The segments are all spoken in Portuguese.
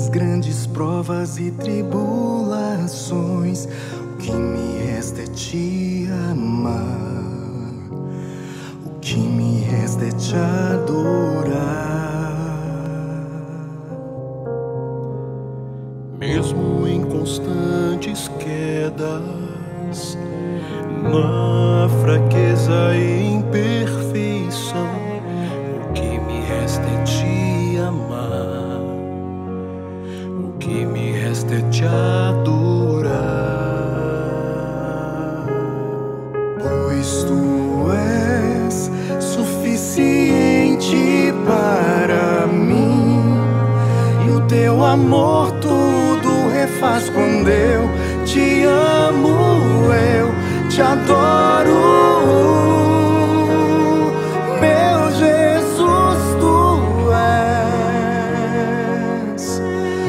nas grandes provas e tribulações, o que me resta é te amar, o que me resta é te adorar. Mesmo em constantes quedas, na fraqueza e imperfeição, o que me resta é te amar, o que me resta é te adorar. Pois tu és suficiente para mim, e o teu amor tudo refaz. Quando eu te amo, eu te adoro. Meu Jesus, tu és.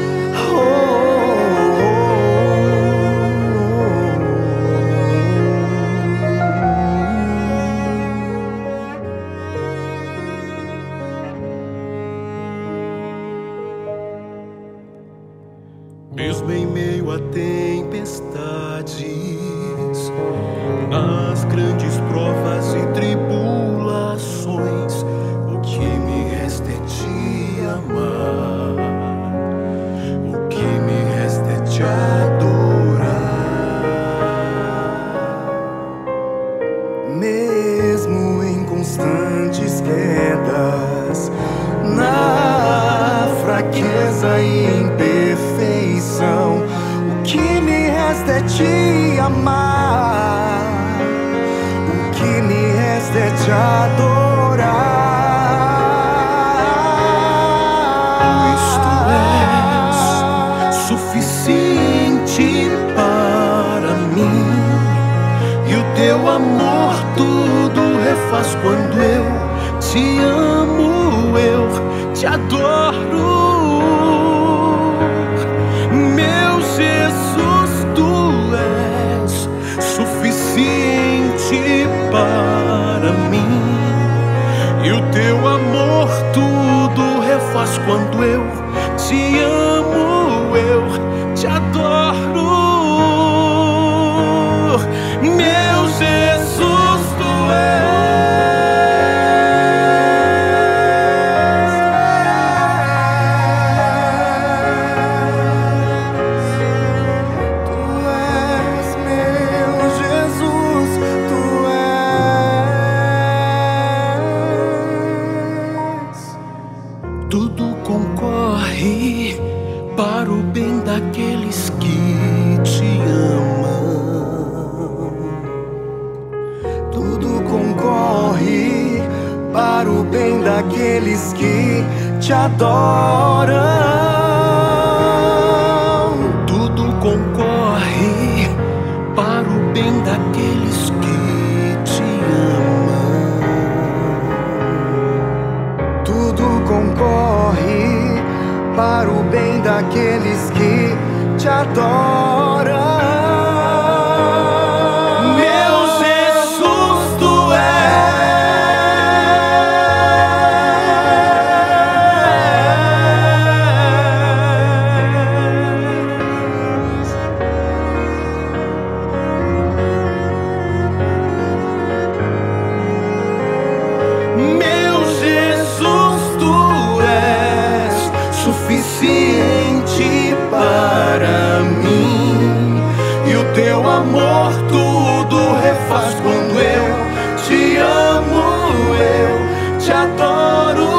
Mesmo em meio a tempestades, nas grandes provas e tribulações, o que me resta é te amar, o que me resta é te adorar. Mesmo em constantes quedas, na fraqueza e imperfeição, o que me resta é te amar, o que me resta é te adorar. Pois tu és suficiente para mim, e o teu amor tudo refaz. Quando eu te amo, eu te adoro. Meu Jesus, tu és suficiente para mim, e o teu amor tudo refaz. Quando eu te amo, eu te adoro. Meu Jesus, tu tudo concorre para o bem daqueles que te amam. Tudo concorre para o bem daqueles que te adoram. Tudo concorre para o bem daqueles que te amam. Tudo concorre para o bem daqueles que te adoram. Suficiente para mim, e o teu amor tudo refaz. Quando eu te amo, eu te adoro.